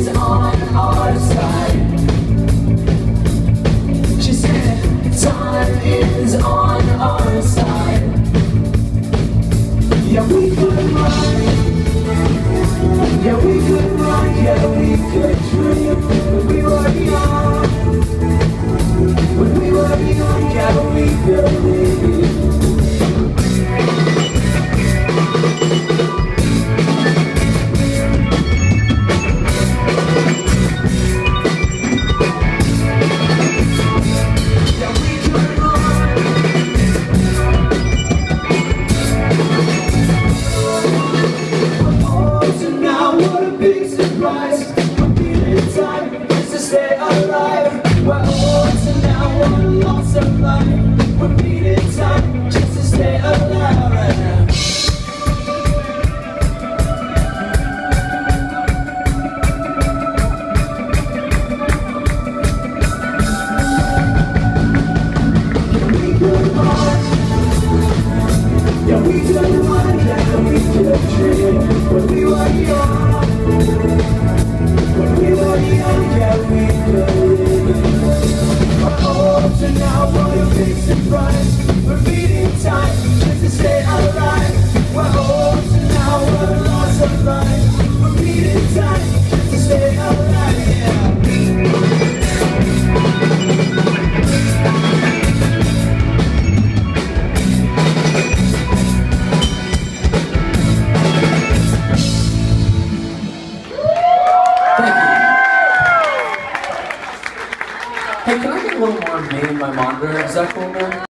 is on our side. She said, time is on our side. Yeah, we could run. Yeah, we could run. Yeah, we could dream. When we were young. When we were young, yeah, we believed. Stay alive. We're old, so now we're lost of life. We're beating time just to stay alive right now. Yeah, we could run. Yeah, we could run. Yeah, we could dream. When we were young. When we were young, yeah, we believed. We're old, so now we're a big surprise. We're beating time just to stay alive. We're old, so now we're lost of life. We're beating time just to stay alive, yeah. Hey, can I get a little more of me in my monitor? Is that cool, man?